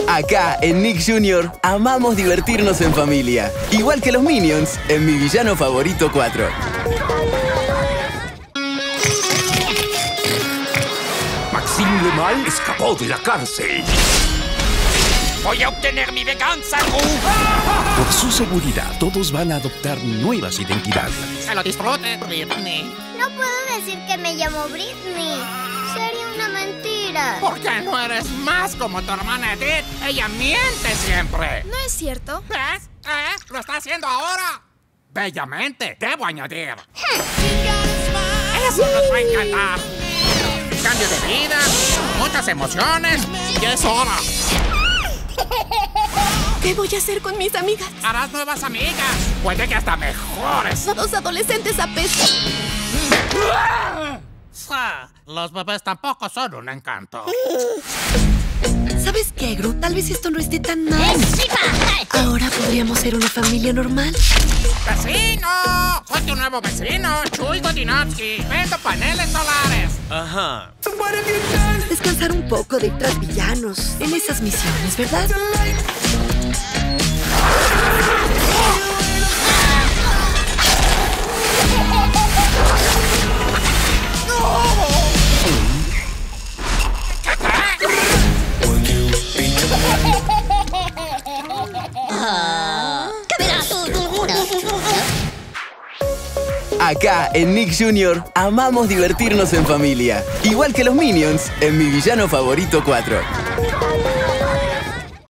Acá, en Nick Jr., amamos divertirnos en familia. Igual que los Minions, en Mi Villano Favorito 4. Maxime Le Mal escapó de la cárcel. ¡Voy a obtener mi venganza, Gru! Por su seguridad, todos van a adoptar nuevas identidades. ¡Que lo disfrute, Britney! No puedo decir que me llamo Britney. Sería una mentira. ¿Por qué no eres más como tu hermana Edith? Ella miente siempre. ¿No es cierto? ¿Ves? Lo está haciendo ahora. Bellamente, debo añadir. Eso nos va a encantar. Cambio de vida, muchas emociones, y es hora. ¿Qué voy a hacer con mis amigas? Harás nuevas amigas. Puede que hasta mejores. Los adolescentes apestan. Los bebés tampoco son un encanto. ¿Sabes qué, Gru? Tal vez esto no esté tan mal. Ahora podríamos ser una familia normal. ¡Vecino! Soy tu nuevo vecino, Chuy Godinovsky. Vendo paneles solares. Ajá. Descansar un poco de ir tras villanos en esas misiones, ¿verdad? Acá, en Nick Jr., amamos divertirnos en familia. Igual que los Minions, en Mi Villano Favorito 4.